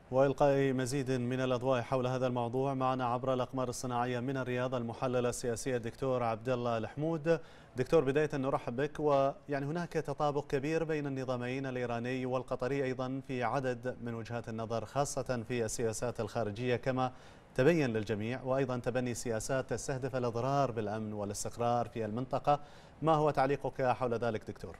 وإلقاء مزيد من الأضواء حول هذا الموضوع معنا عبر الأقمار الصناعية من الرياض المحلل السياسي الدكتور عبد الله الحمود. دكتور، بداية نرحب بك. ويعني هناك تطابق كبير بين النظامين الإيراني والقطري أيضا في عدد من وجهات النظر، خاصة في السياسات الخارجية كما تبين للجميع، وأيضا تبني سياسات تستهدف الإضرار بالأمن والاستقرار في المنطقة. ما هو تعليقك حول ذلك دكتور؟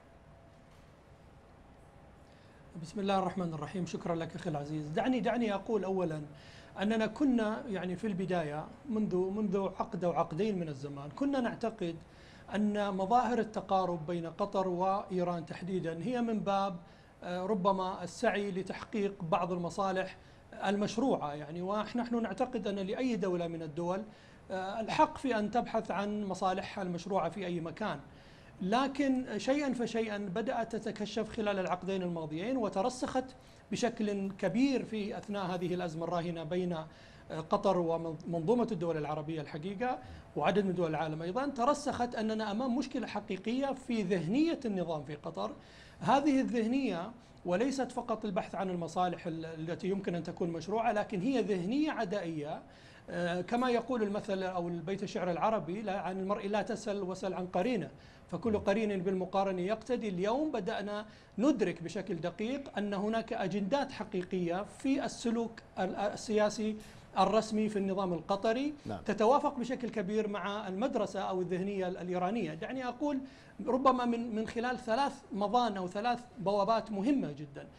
بسم الله الرحمن الرحيم. شكرا لك أخي العزيز. دعني أقول أولا أننا كنا في البداية منذ عقد أو عقدين من الزمان كنا نعتقد أن مظاهر التقارب بين قطر وإيران تحديدا هي من باب ربما السعي لتحقيق بعض المصالح المشروعة، ونحن نعتقد أن لأي دولة من الدول الحق في أن تبحث عن مصالحها المشروعة في أي مكان. لكن شيئا فشيئا بدأت تتكشف خلال العقدين الماضيين وترسخت بشكل كبير في أثناء هذه الأزمة الراهنة بين قطر ومنظومة الدول العربية الحقيقة وعدد من دول العالم أيضا. ترسخت أننا أمام مشكلة حقيقية في ذهنية النظام في قطر. هذه الذهنية وليست فقط البحث عن المصالح التي يمكن أن تكون مشروعة، لكن هي ذهنية عدائية. كما يقول المثل أو البيت الشعر العربي: عن المرء لا تسل وسل عن قرينه، فكل قرين بالمقارنة يقتدي. اليوم بدأنا ندرك بشكل دقيق أن هناك أجندات حقيقية في السلوك السياسي الرسمي في النظام القطري تتوافق بشكل كبير مع المدرسة أو الذهنية الإيرانية. دعني أقول ربما من خلال ثلاث مضان أو ثلاث بوابات مهمة جدا،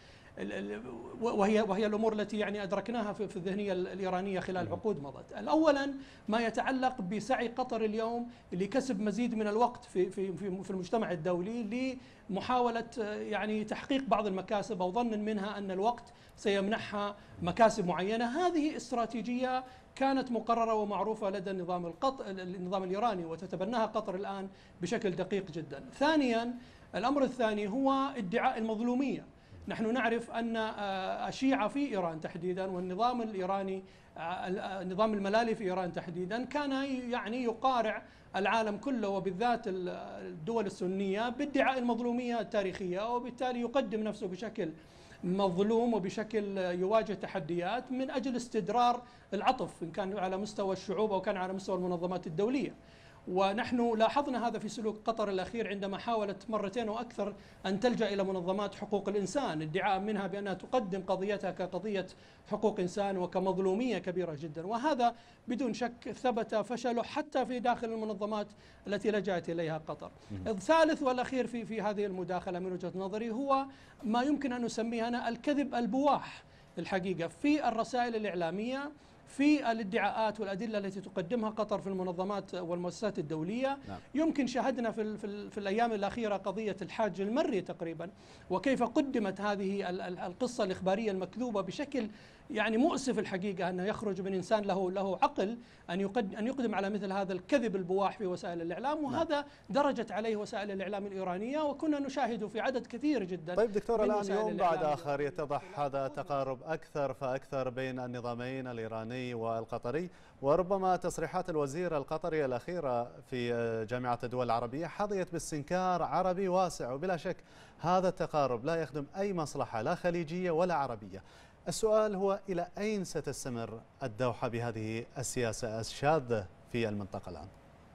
وهي الأمور التي أدركناها في الذهنية الإيرانية خلال عقود مضت. أولا ما يتعلق بسعي قطر اليوم لكسب مزيد من الوقت في المجتمع الدولي لمحاولة تحقيق بعض المكاسب أو ظن منها أن الوقت سيمنحها مكاسب معينة. هذه استراتيجية كانت مقررة ومعروفة لدى النظام الإيراني وتتبناها قطر الآن بشكل دقيق جدا. ثانيا، الأمر الثاني هو ادعاء المظلومية. نحن نعرف أن الشيعة في إيران تحديدا والنظام الإيراني، النظام الملالي في إيران تحديدا، كان يقارع العالم كله وبالذات الدول السنية بادعاء المظلومية التاريخية، وبالتالي يقدم نفسه بشكل مظلوم وبشكل يواجه تحديات من أجل استدرار العطف، إن كان على مستوى الشعوب أو كان على مستوى المنظمات الدولية. ونحن لاحظنا هذا في سلوك قطر الأخير عندما حاولت مرتين وأكثر أن تلجأ إلى منظمات حقوق الإنسان ادعاء منها بأنها تقدم قضيتها كقضية حقوق إنسان وكمظلومية كبيرة جدا، وهذا بدون شك ثبت فشله حتى في داخل المنظمات التي لجأت إليها قطر. الثالث والأخير في هذه المداخلة من وجهة نظري هو ما يمكن أن نسميه أنا الكذب البواح الحقيقة في الرسائل الإعلامية، في الادعاءات والأدلة التي تقدمها قطر في المنظمات والمؤسسات الدولية. يمكن شاهدنا في الأيام الأخيرة قضية الحاج المري تقريبا، وكيف قدمت هذه القصة الإخبارية المكذوبة بشكل مؤسف الحقيقة، أنه يخرج من إنسان له عقل أن يقدم على مثل هذا الكذب البواح في وسائل الإعلام. وهذا درجت عليه وسائل الإعلام الإيرانية، وكنا نشاهد في عدد كثير جدا. طيب دكتور، الآن يوم بعد آخر يتضح هذا تقارب أكثر فأكثر بين النظامين الإيراني والقطري، وربما تصريحات الوزير القطري الأخيرة في جامعة الدول العربية حظيت باستنكار عربي واسع، وبلا شك هذا التقارب لا يخدم أي مصلحة لا خليجية ولا عربية. السؤال هو إلى أين ستستمر الدوحة بهذه السياسة الشاذة في المنطقة الآن؟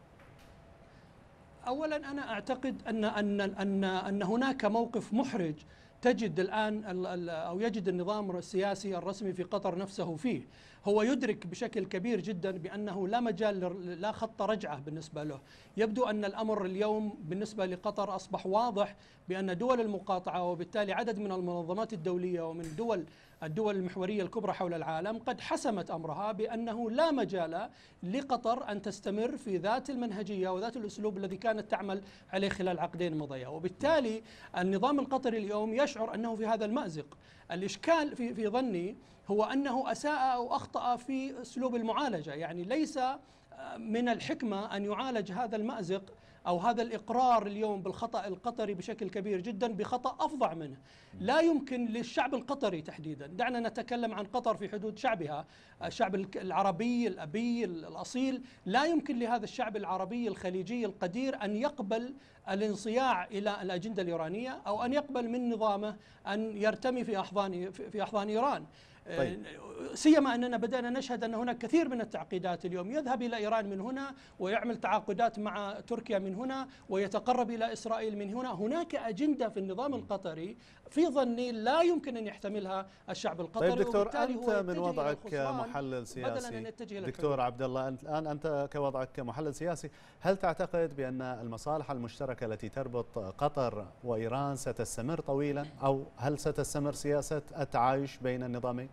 أولا أنا أعتقد أن هناك موقف محرج تجد الآن أو يجد النظام السياسي الرسمي في قطر نفسه فيه. هو يدرك بشكل كبير جدا بأنه لا مجال لا خط رجعة بالنسبة له. يبدو أن الأمر اليوم بالنسبة لقطر أصبح واضح بأن دول المقاطعة وبالتالي عدد من المنظمات الدولية ومن الدول المحورية الكبرى حول العالم قد حسمت أمرها بأنه لا مجال لقطر أن تستمر في ذات المنهجية وذات الأسلوب الذي كانت تعمل عليه خلال عقدين مضيا. وبالتالي النظام القطري اليوم يشعر أنه في هذا المأزق. الإشكال في ظني هو أنه أساء أو أخطأ في أسلوب المعالجة. ليس من الحكمة أن يعالج هذا المأزق أو هذا الإقرار اليوم بالخطأ القطري بشكل كبير جدا بخطأ أفظع منه. لا يمكن للشعب القطري تحديدا، دعنا نتكلم عن قطر في حدود شعبها، الشعب العربي الأبي الأصيل، لا يمكن لهذا الشعب العربي الخليجي القدير أن يقبل الانصياع إلى الأجندة الإيرانية أو أن يقبل من نظامه أن يرتمي في أحضان إيران. طيب. سيما أننا بدأنا نشهد أن هناك كثير من التعقيدات اليوم، يذهب إلى إيران من هنا ويعمل تعاقدات مع تركيا من هنا ويتقرب إلى إسرائيل من هنا. هناك أجندة في النظام القطري في ظني لا يمكن أن يحتملها الشعب القطري. طيب دكتور، أنت من وضعك كمحلل سياسي، دكتور عبد الله، الآن أنت كوضعك كمحلل سياسي، هل تعتقد بأن المصالح المشتركة التي تربط قطر وإيران ستستمر طويلا، أو هل ستستمر سياسة التعايش بين النظامين؟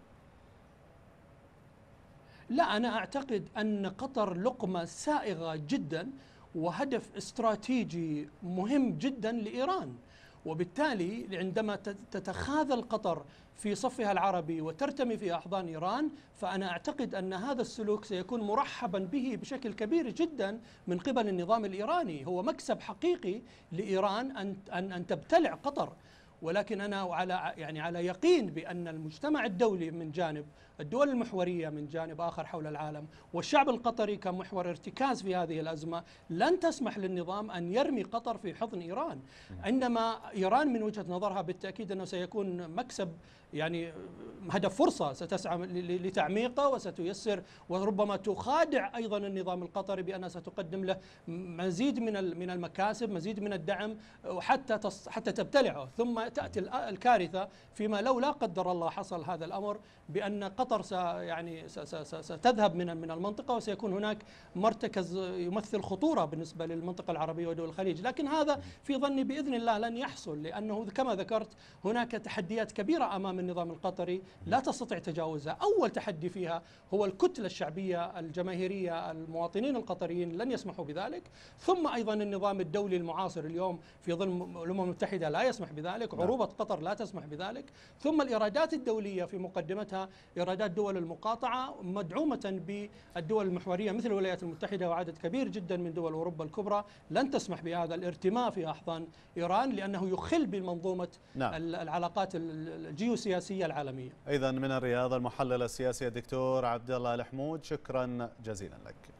لا، أنا أعتقد أن قطر لقمة سائغة جدا وهدف استراتيجي مهم جدا لإيران، وبالتالي عندما تتخاذل قطر في صفها العربي وترتمي في أحضان إيران، فأنا أعتقد أن هذا السلوك سيكون مرحبا به بشكل كبير جدا من قبل النظام الإيراني. هو مكسب حقيقي لإيران أن تبتلع قطر. ولكن أنا على يقين بأن المجتمع الدولي من جانب، الدول المحورية من جانب آخر حول العالم، والشعب القطري كمحور ارتكاز في هذه الأزمة، لن تسمح للنظام أن يرمي قطر في حضن إيران. عندما إيران من وجهة نظرها بالتأكيد أنه سيكون مكسب، هدف فرصة ستسعى لتعميقه وستيسر وربما تخادع أيضا النظام القطري بأنها ستقدم له مزيد من المكاسب، مزيد من الدعم، حتى تبتلعه. ثم تأتي الكارثة فيما لو لا قدر الله حصل هذا الأمر، بأن قطر ستذهب من المنطقة وسيكون هناك مرتكز يمثل خطورة بالنسبة للمنطقة العربية ودول الخليج. لكن هذا في ظني بإذن الله لن يحصل، لأنه كما ذكرت هناك تحديات كبيرة أمام النظام القطري لا تستطيع تجاوزها. أول تحدي فيها هو الكتلة الشعبية الجماهيرية، المواطنين القطريين لن يسمحوا بذلك. ثم أيضا النظام الدولي المعاصر اليوم في ظل الأمم المتحدة لا يسمح بذلك، عروبة قطر لا تسمح بذلك. ثم الإيرادات الدولية في مقدمتها إيرادات دول المقاطعة مدعومة بالدول المحورية مثل الولايات المتحدة وعدد كبير جدا من دول أوروبا الكبرى، لن تسمح بهذا الارتماء في أحضان إيران، لأنه يخل بمنظومة العلاقات الجيوسياسية العالمية. إذن من الرياض المحلل السياسي الدكتور عبد الله الحمود، شكرا جزيلا لك.